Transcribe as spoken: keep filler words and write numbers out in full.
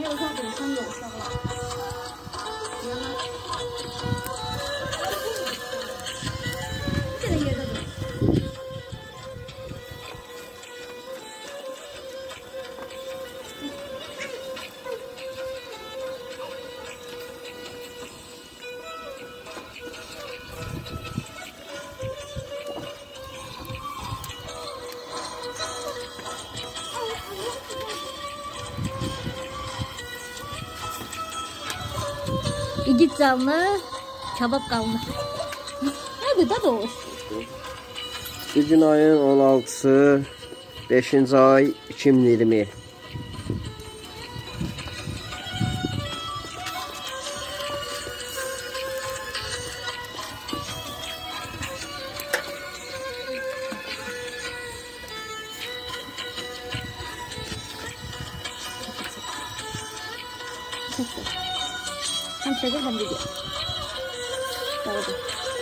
右下角上有烧了。这个也这个。İki canlı kebap kalmış. Hadi da doğrusu. Bugün ayın on altısı, beşinci ay iki min iyirmi. Hem çeker hem video. Doğru.